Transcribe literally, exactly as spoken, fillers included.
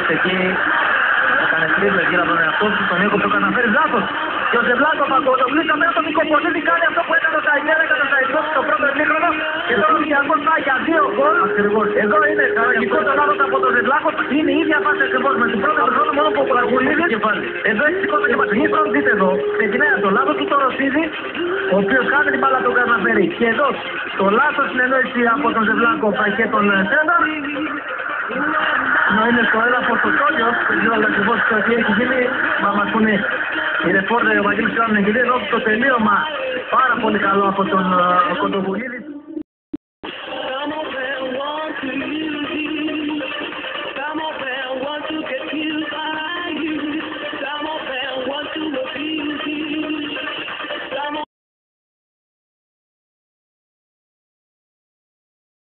εκεί. Έκανε τρίπλα γύρω από τον εαυτό του, τον Νίκο που έκανε να φέρει λάθος. Και ο Ζεβλάκο Παγκοτοβλής με το Νικοπολίδη κάνει αυτό που έκανε ο Σαϊτέρα, έκανε ο Σαϊτός στο πρώτο ημίχρονο και τώρα ο Ολυμπιακός πάει για δύο γκολ. Εδώ είναι τραγικό το λάθος από τον Ζεβλάκο. Είναι η ίδια φάση ακριβώς με τον πρώτο χρόνο μόνο που ο Παγκοτοβλής. Εδώ έχει σηκώσει και πατρινίστρον, δείτε εδώ. Ξεκινάει το λάθος του το Ρωσίδη, ο οποίος κάνει την μπάλα τον Καρναφέρη. Και εδώ το λάθος συνεννόηση από τον Ζεβλάκο και τον Σέντα. Να είναι στο έδαφος το Τόλιος, δεν ξέρω ακριβώς τι έχει γίνει, μα μας πούνε οι ρεπόρτερ ο Βαγγέλης Κράμνη, και εδώ το τελείωμα πάρα πολύ καλό από τον Κοντοβουλίδη.